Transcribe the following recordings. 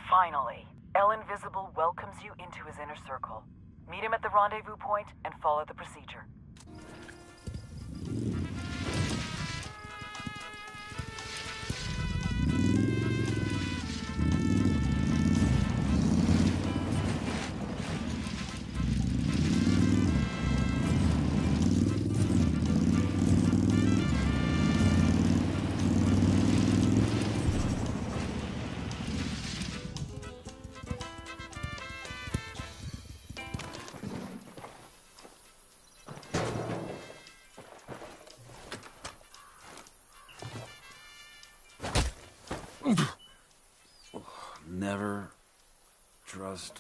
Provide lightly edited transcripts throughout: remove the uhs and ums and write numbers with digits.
Finally, El Invisible welcomes you into his inner circle. Meet him at the rendezvous point and follow the procedure. Never trust.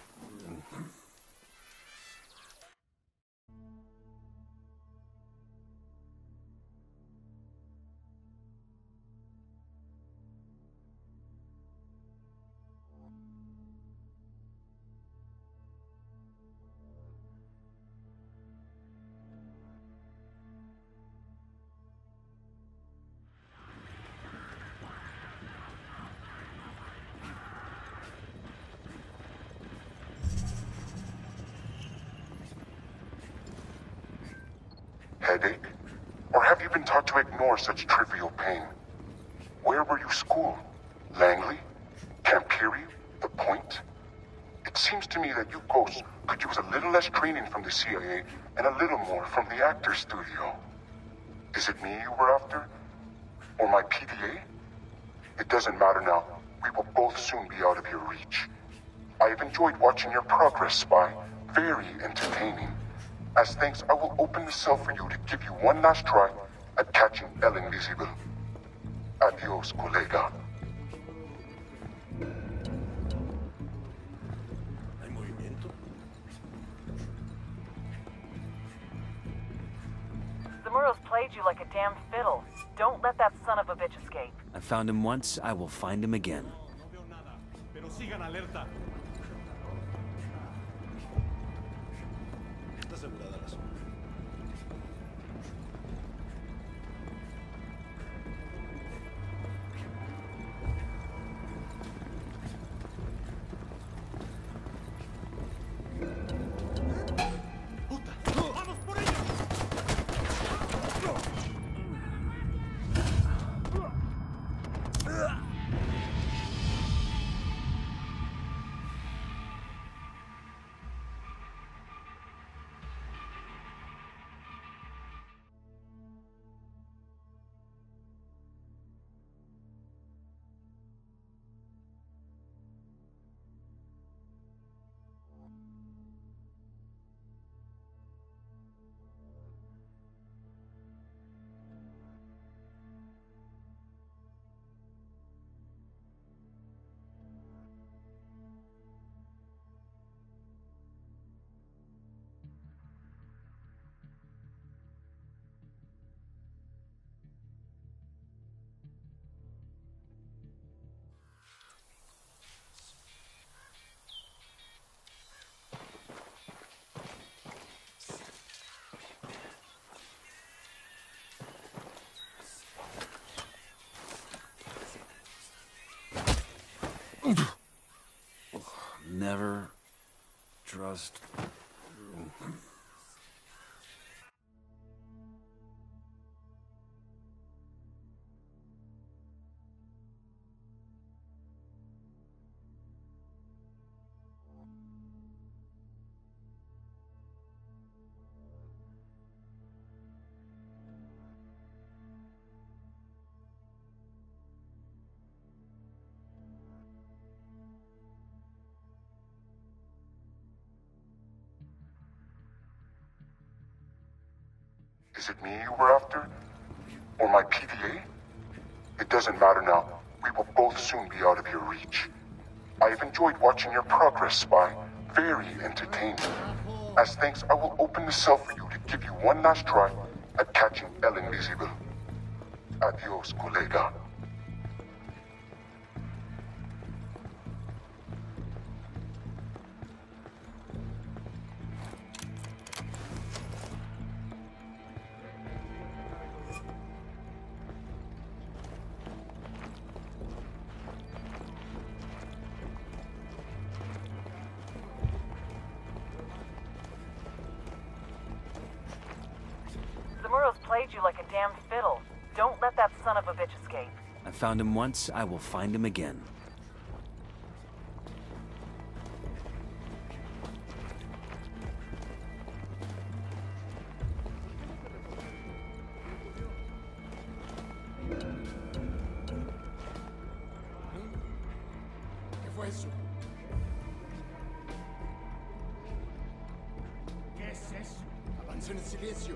Headache? Or have you been taught to ignore such trivial pain? Where were you schooled? Langley? Camp Peary? The Point? It seems to me that you ghosts could use a little less training from the CIA and a little more from the actor's studio. Is it me you were after? Or my PDA? It doesn't matter now. We will both soon be out of your reach. I have enjoyed watching your progress, Spy. Very entertaining. As thanks, I will open the cell for you to give you one last try at catching El Invisible. Adios, colega. ¿Hay movimiento? Zamuro's played you like a damn fiddle. Don't let that son of a bitch escape. I found him once, I will find him again. No veo nada, pero sigan alerta. Está asegurada la zona. ¡Puta! ¡Vamos por ellos! Never trust. Is it me you were after? Or my PDA? It doesn't matter now. We will both soon be out of your reach. I have enjoyed watching your progress, Spy. Very entertaining. As thanks, I will open the cell for you to give you one last try at catching El Invisible. Adios, colega. Zamuro's played you like a damn fiddle. Don't let that son of a bitch escape. I found him once, I will find him again. ¿Qué fue eso? ¿Qué es eso? Avancen en silencio.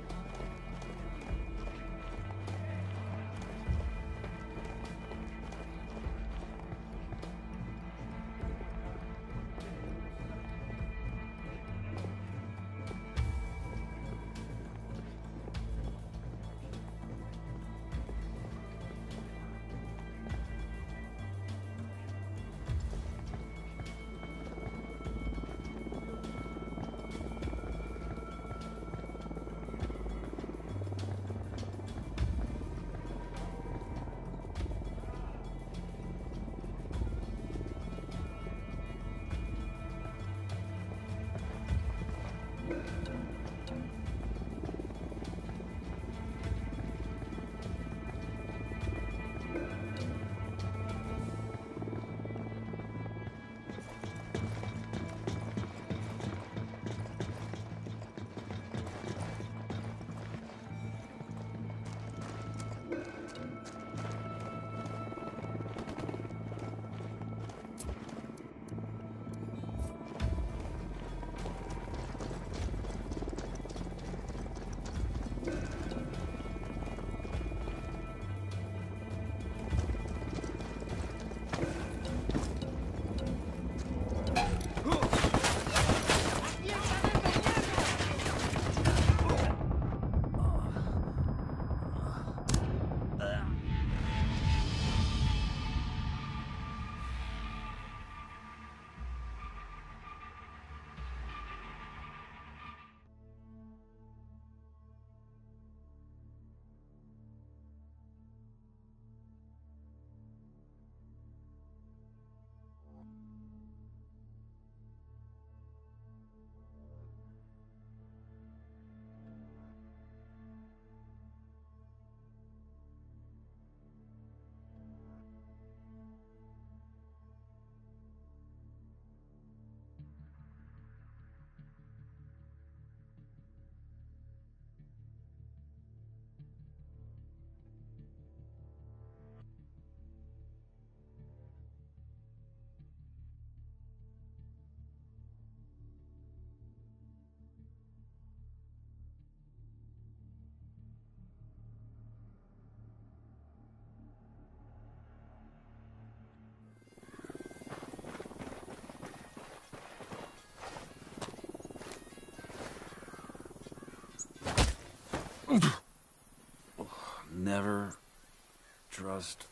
Never trust.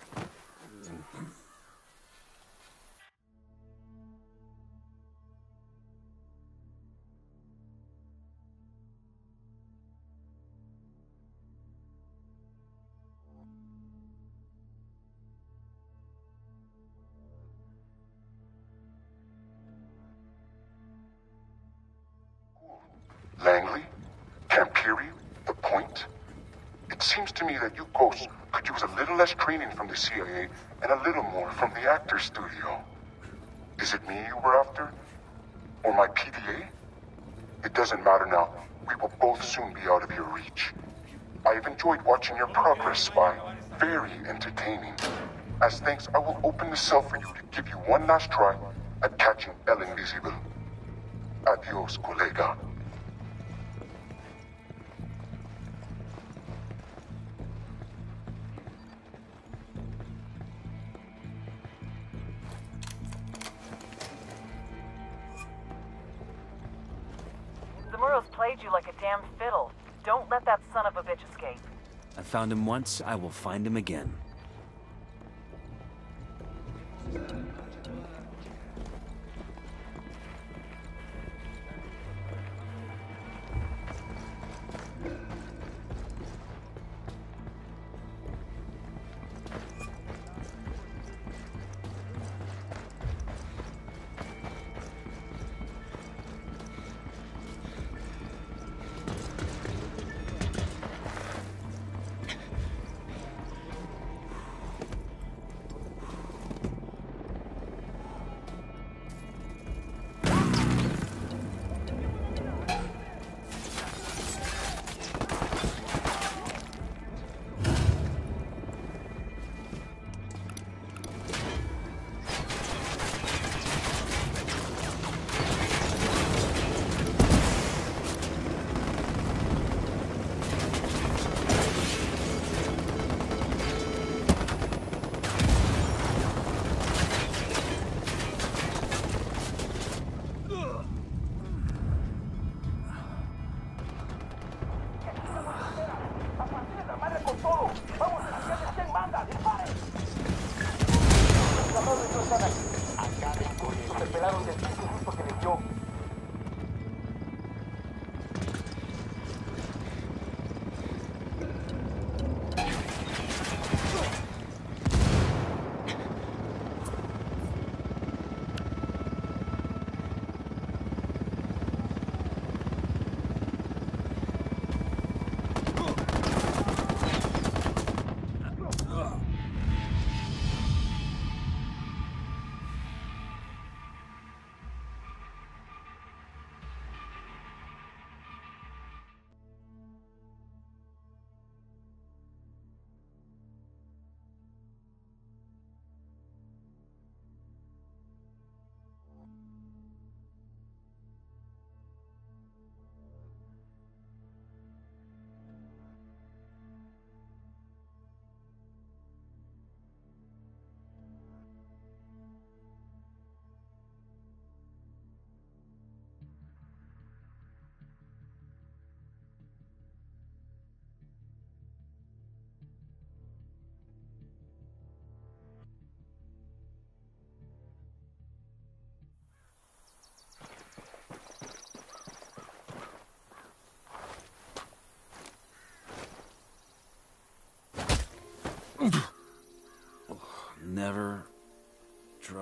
Langley? Campiri? The Point? It seems to me that you ghosts could use a little less training from the CIA and a little more from the actor's studio. Is it me you were after? Or my PDA? It doesn't matter now. We will both soon be out of your reach. I've enjoyed watching your progress, Spy. Very entertaining. As thanks, I will open the cell for you to give you one last try at catching El Invisible. Adios, colega. Zamuro's played you like a damn fiddle. Don't let that son of a bitch escape. I found him once, I will find him again.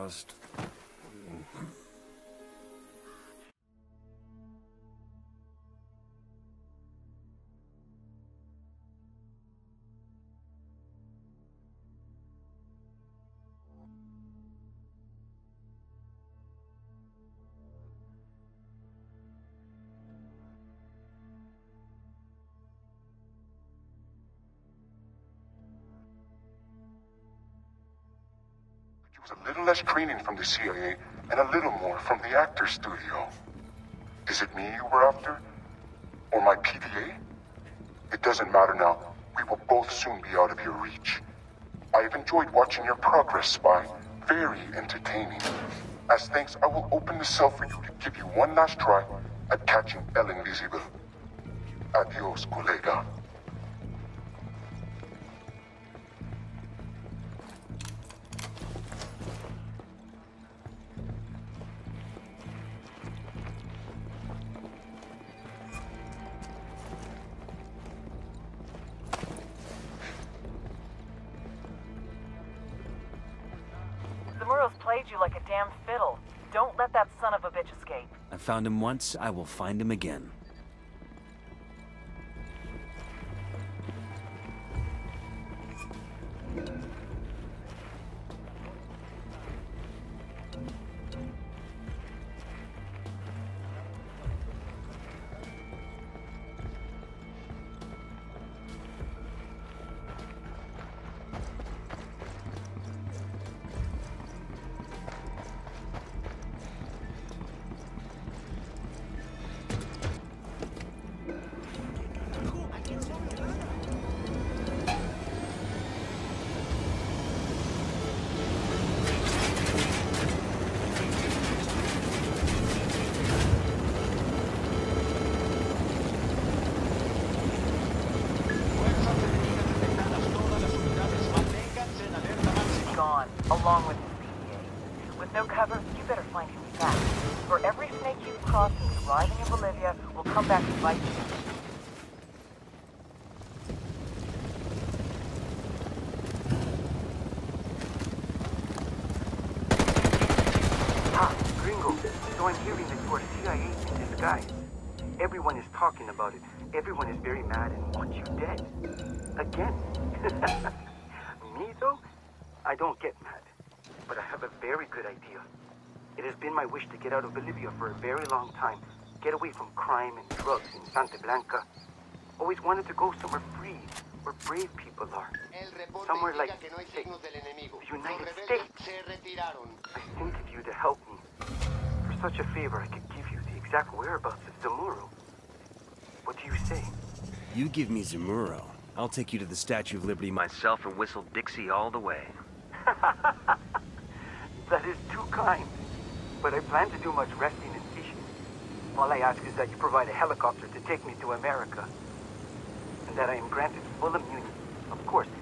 trust... It was a little less training from the CIA and a little more from the actor's studio. Is it me you were after? Or my PDA? It doesn't matter now. We will both soon be out of your reach. I've enjoyed watching your progress, Spy. Very entertaining. As thanks, I will open the cell for you to give you one last try at catching El Invisible. Adios, colega. Zamuro's played you like a damn fiddle. Don't let that son of a bitch escape. I found him once, I will find him again. Along with his PDA. With no cover, you better find him fast. For every snake you've crossed since arriving in Bolivia, will come back and bite you. Ah, Gringo. So I'm hearing that you are CIA in disguise. Everyone is talking about it. Everyone is very mad and wants you dead. Again. Me, though? I don't get mad, but I have a very good idea. It has been my wish to get out of Bolivia for a very long time, get away from crime and drugs in Santa Blanca. Always wanted to go somewhere free, where brave people are. Somewhere like, say, the United States. I think of you to help me. For such a favor, I could give you the exact whereabouts of Zamuro. What do you say? You give me Zamuro, I'll take you to the Statue of Liberty myself and whistle Dixie all the way. That is too kind. But I plan to do much resting and fishing. All I ask is that you provide a helicopter to take me to America. And that I am granted full immunity. Of course,